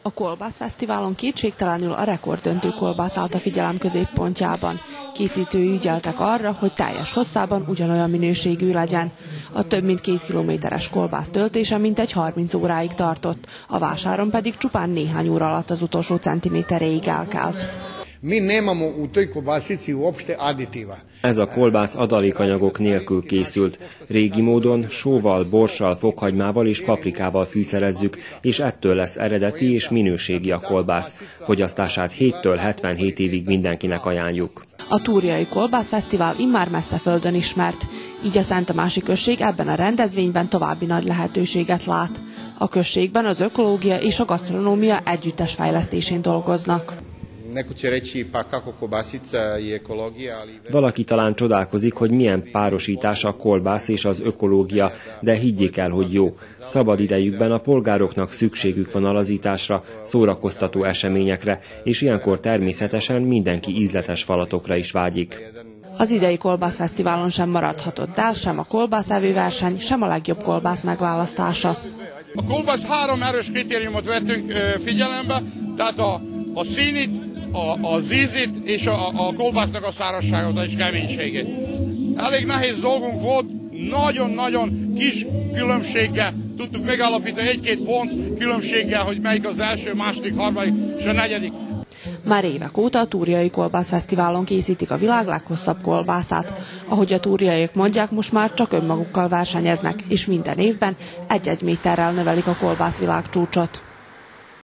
A Kolbászfesztiválon kétségtelenül a rekorddöntő kolbász állt a figyelem középpontjában. Készítői ügyeltek arra, hogy teljes hosszában ugyanolyan minőségű legyen. A több mint 2 kilométeres kolbász töltése mintegy 30 óráig tartott, a vásáron pedig csupán néhány óra alatt az utolsó centiméteréig elkelt. Mi nemamo u toj kobasici uopšte aditiva. Ez a kolbász adalékanyagok nélkül készült. Régi módon sóval, borssal, fokhagymával és paprikával fűszerezzük, és ettől lesz eredeti és minőségi a kolbász. Fogyasztását 7-től 77 évig mindenkinek ajánljuk. A Túriai Kolbászfesztivál immár messze földön ismert, így a Szent Tamási község ebben a rendezvényben további nagy lehetőséget lát. A községben az ökológia és a gasztronómia együttes fejlesztésén dolgoznak. Valaki talán csodálkozik, hogy milyen párosítás a kolbász és az ökológia, de higgyék el, hogy jó. Szabad idejükben a polgároknak szükségük van a lazításra, szórakoztató eseményekre, és ilyenkor természetesen mindenki ízletes falatokra is vágyik. Az idei Kolbászfesztiválon sem maradhatott el sem a kolbászevő verseny, sem a legjobb kolbász megválasztása. A kolbász 3 erős kritériumot vettünk figyelembe, tehát a színit, az ízét és a kolbásznak a szárazságot és keménységét. Elég nehéz dolgunk volt, nagyon-nagyon kis különbséggel tudtuk megállapítani, 1-2 pont különbséggel, hogy melyik az első, második, harmadik és a negyedik. Már évek óta a Túriai Kolbászfesztiválon készítik a világ leghosszabb kolbászát. Ahogy a túriaiak mondják, most már csak önmagukkal versenyeznek, és minden évben 1-1 méterrel növelik a kolbászvilágcsúcsot.